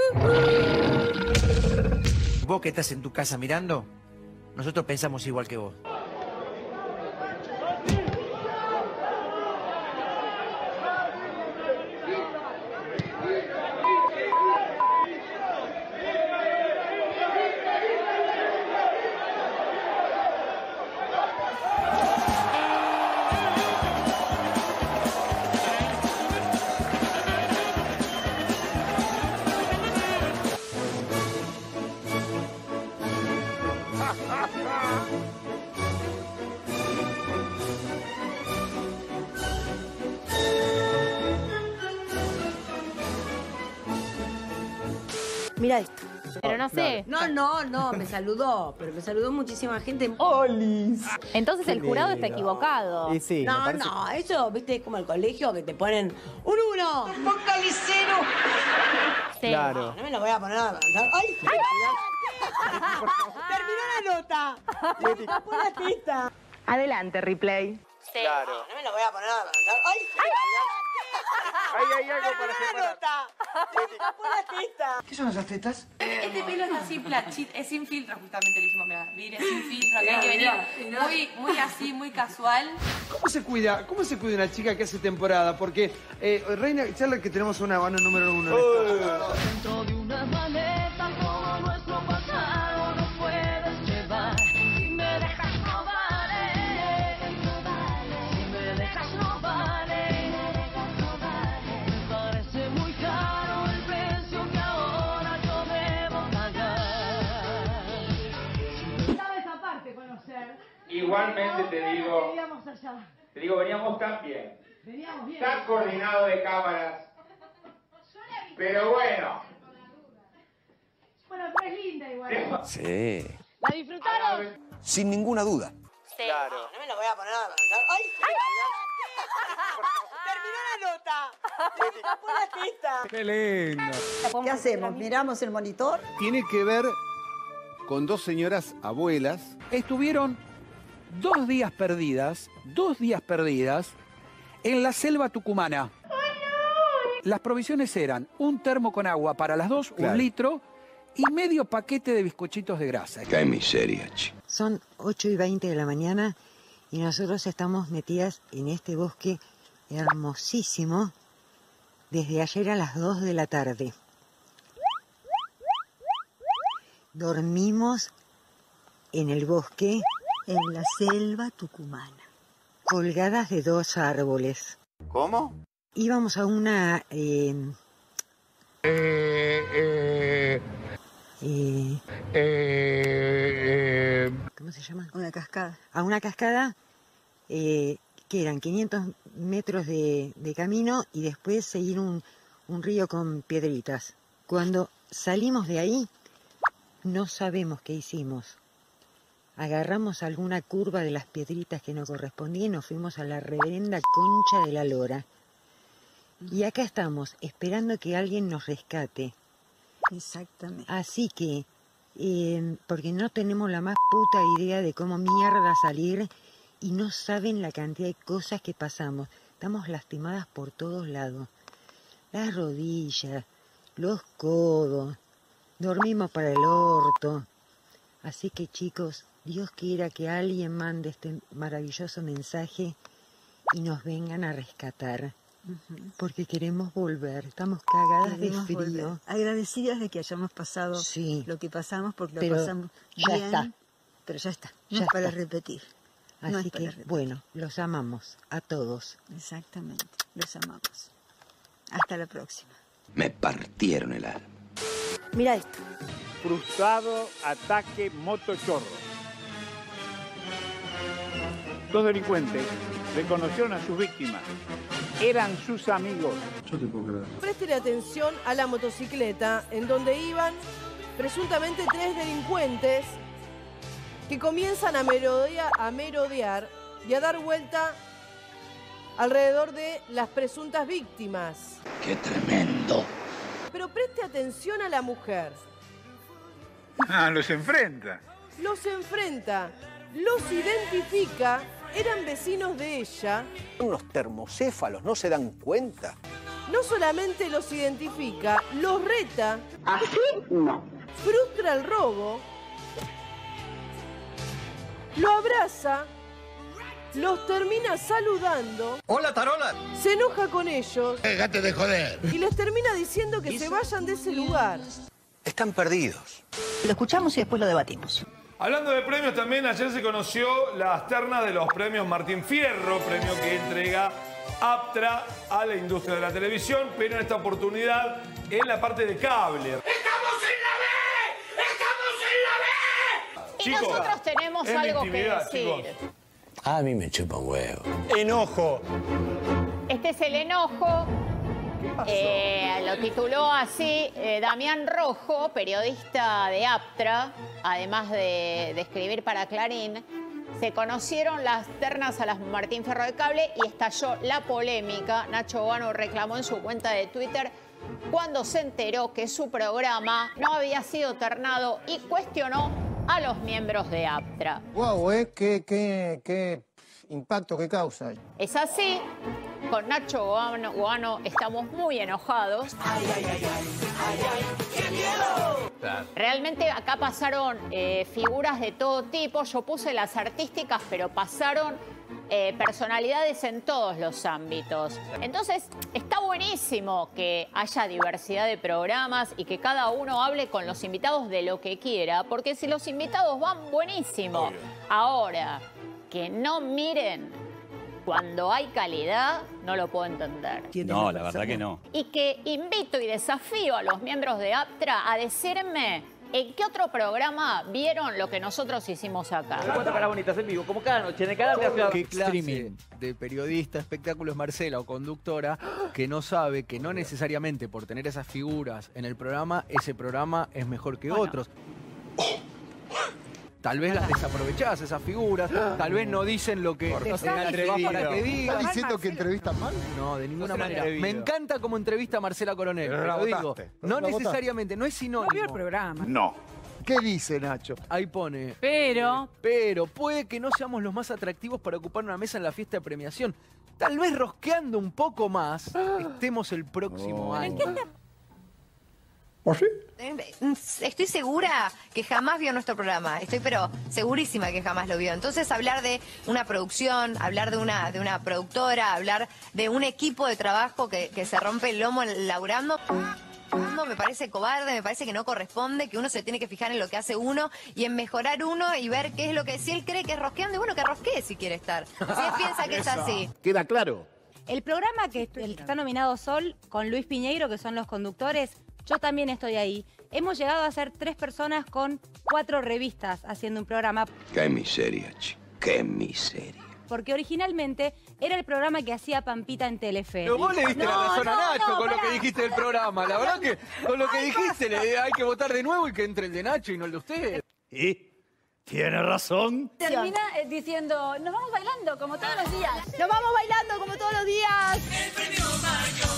Vos que estás en tu casa mirando, nosotros pensamos igual que vos. Mira esto. Pero no sé. No, me saludó, pero me saludó muchísima gente. ¡Olis! Entonces el jurado está equivocado. Y sí, No, eso, viste, es como el colegio que te ponen un 1, un focalicero. Sí. Claro. No me lo voy a poner a avanzar. ¡Ay! ¡Terminó la nota! ¡Me tapó la teta! Adelante, replay. Sí. Claro. No me lo voy a poner a avanzar. ¡Ay! Ahí hay algo para ¡Terminó la separar. nota! ¡Me tapó la teta! ¿Qué son esas tetas? Este pelo es así, es sin filtro, justamente lo hicimos, mirá, mire, sin filtro, que hay que venir muy así, muy casual. ¿Cómo se cuida una chica que hace temporada? Porque, Reina, charla que tenemos una mano número 1. Dentro de una maleta todo nuestro pasado no puedes llevar. Si me dejas no vale, si me dejas no vale. Me parece muy caro el precio que ahora yo debo pagar. ¿Sabes aparte conocer? Igualmente te digo, Veníamos allá. veníamos tan bien, Veníamos bien. tan coordinado de cámaras, pero bueno. Bueno, pero es linda igual. Sí. ¿La disfrutaron? Sin ninguna duda. Sí. Claro. No me lo voy a poner a avanzar. ¡Ay! ¡Terminó la nota! ¡Me tapó la teta! ¡Qué lindo! ¿Qué hacemos? ¿Miramos el monitor? Tiene que ver con dos señoras abuelas. Estuvieron 2 días perdidas en la selva tucumana. Las provisiones eran un termo con agua para las dos, Claro. 1 litro, y medio paquete de bizcochitos de grasa. Qué miseria, chico. Son 8:20 de la mañana y nosotros estamos metidas en este bosque hermosísimo desde ayer a las 2 de la tarde. Dormimos en el bosque, En la selva tucumana. colgadas de 2 árboles. ¿Cómo? Íbamos a una... ¿Cómo se llama? Una cascada. A una cascada que eran 500 metros de camino y después seguir un río con piedritas. Cuando salimos de ahí, no sabemos qué hicimos. Agarramos alguna curva de las piedritas que nos correspondía y nos fuimos a la reverenda concha de la lora. Y acá estamos, esperando que alguien nos rescate. Exactamente. Así que, porque no tenemos la más puta idea de cómo mierda salir y no saben la cantidad de cosas que pasamos. Estamos lastimadas por todos lados. Las rodillas, los codos, dormimos para el orto. Así que chicos, Dios quiera que alguien mande este maravilloso mensaje y nos vengan a rescatar. Porque queremos volver, estamos cagadas de frío. Agradecidas de que hayamos pasado Sí. lo que pasamos, porque Pero lo pasamos ya bien. está. Pero ya está. No Ya es para está. repetir. Así No es que, para repetir. bueno, los amamos a todos. Exactamente. Los amamos. Hasta la próxima. Me partieron el alma. Mira esto. Frustrado ataque motochorro. 2 delincuentes reconocieron a sus víctimas. Eran sus amigos. Presten atención a la motocicleta en donde iban presuntamente 3 delincuentes que comienzan a merodear y a dar vuelta alrededor de las presuntas víctimas. Qué tremendo. Pero preste atención a la mujer. Ah, los enfrenta. Los enfrenta, los identifica, eran vecinos de ella. Unos termocéfalos, ¿no se dan cuenta? no solamente los identifica, los reta. Así no. Frustra el robo. Lo abraza. Los termina saludando. ¡Hola, Tarola! Se enoja con ellos. Déjate de joder. Y les termina diciendo que se vayan de ese lugar. Están perdidos. Lo escuchamos y después lo debatimos. Hablando de premios también, ayer se conoció las ternas de los premios Martín Fierro, premio que entrega Aptra a la industria de la televisión, pero en esta oportunidad en la parte de cable. ¡Estamos en la B! ¡Estamos en la B! Y Chicos, nosotros tenemos es mi algo que intimidad, decir. chicos. A mí me chupa un huevo. ¡Enojo! Este es el enojo. Lo tituló así Damián Rojo, periodista de Aptra, además de escribir para Clarín. Se conocieron las ternas a las Martín Fierro de Cable y estalló la polémica. Nacho Boano reclamó en su cuenta de Twitter cuando se enteró que su programa no había sido ternado y cuestionó a los miembros de Aptra. ¡Wow! ¿Qué impacto que causa? Es así, con Nacho Boano estamos muy enojados. Realmente acá pasaron figuras de todo tipo. Yo puse las artísticas, pero pasaron personalidades en todos los ámbitos. Entonces, está buenísimo que haya diversidad de programas y que cada uno hable con los invitados de lo que quiera, porque si los invitados van, buenísimo. Ahora, que no miren cuando hay calidad, no lo puedo entender. No, la verdad que no. Y que invito y desafío a los miembros de Aptra a decirme en qué otro programa vieron lo que nosotros hicimos acá. 4 caras bonitas en vivo, como cada noche, en el canal de la ciudad. ¿Qué clase de periodista, espectáculo es Marcela o conductora que no sabe que no necesariamente por tener esas figuras en el programa, ese programa es mejor que otros? Tal vez las desaprovechás, esas figuras, tal vez no dicen lo que para que digan. ¿Estás diciendo que entrevistan mal? No, de ninguna manera. atrevido. Me encanta como entrevista a Marcela Coronel, Pero la pero digo, votaste. no La necesariamente, no es sinónimo. No vio el programa. No. ¿Qué dice Nacho? Ahí pone. Pero puede que no seamos los más atractivos para ocupar una mesa en la fiesta de premiación. Tal vez rosqueando un poco más, estemos el próximo año. ¿O sí? Estoy segura que jamás vio nuestro programa. Estoy pero segurísima que jamás lo vio. Entonces hablar de una producción, hablar de una productora, hablar de un equipo de trabajo que se rompe el lomo laburando, me parece cobarde, me parece que no corresponde, que uno se tiene que fijar en lo que hace uno y en mejorar uno y ver qué es lo que, si él cree que es rosqueando, bueno, que rosquee si quiere estar. Si él piensa que es así. Queda claro. El programa el que está nominado Sol, con Luis Piñeiro, que son los conductores, yo también estoy ahí. Hemos llegado a ser 3 personas con 4 revistas haciendo un programa. Qué miseria, chico. Qué miseria. Porque originalmente era el programa que hacía Pampita en Telefe. Pero vos le diste la razón a Nacho con lo que dijiste del programa. La verdad que con lo que dijiste hay que votar de nuevo y que entre el de Nacho y no el de usted. ¿Y? Tiene razón. Termina diciendo, nos vamos bailando como todos los días. Nos vamos bailando como todos los días. El premio mayor.